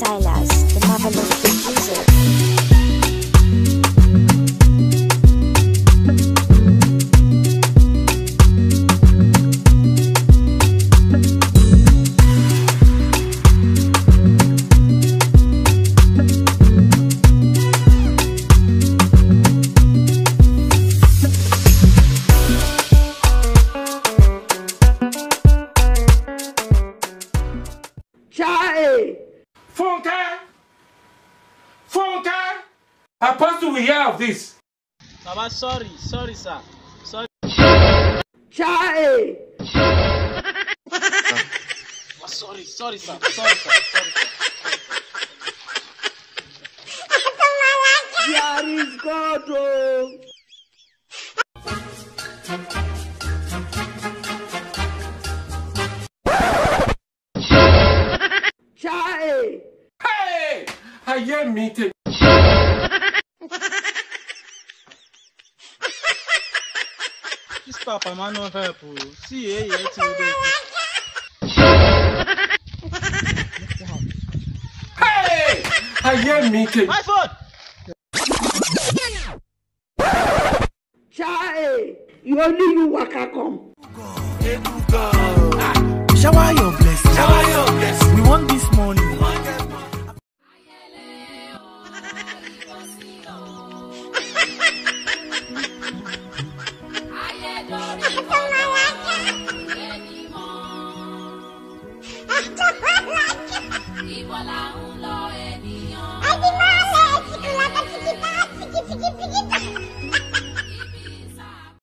Silas, the marvelous producer. Funke! Apostle will hear of this. Baba, sorry, sir. Sorry. Chai! Sorry, sir. There is God, Chai! Hey! I hear meeting. This papa man no help. See, Hey! I hear meeting. My phone! Chai! You waka come. Shower your blessing. We want this money. Igual a